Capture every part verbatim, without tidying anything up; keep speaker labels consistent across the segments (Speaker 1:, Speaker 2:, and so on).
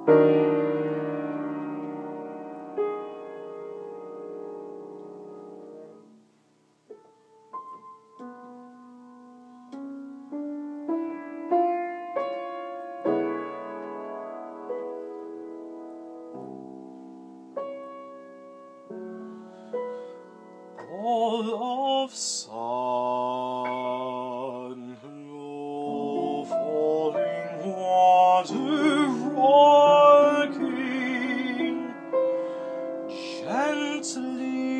Speaker 1: All of sun, low falling water rocking gently,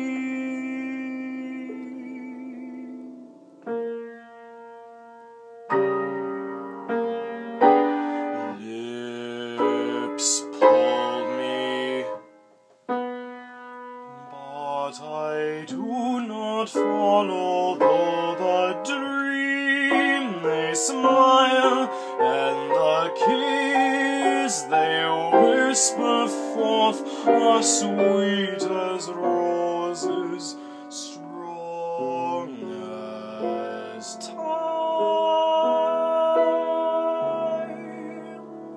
Speaker 1: lips pull me, but I do not follow, though the dream they smile, and the kiss they whisper forth are sweet as roses, strong as time.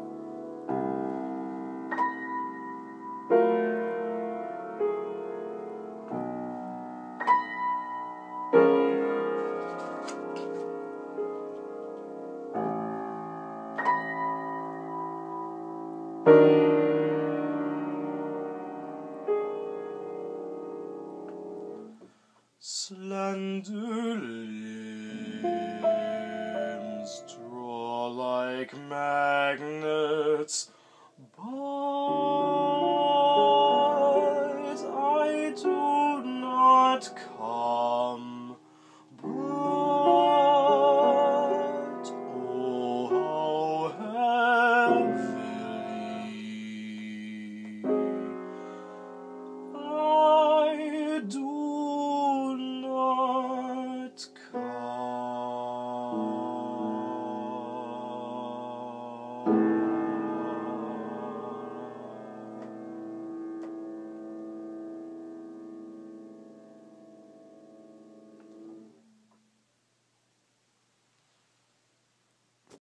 Speaker 1: Slender limbs draw like magnets, but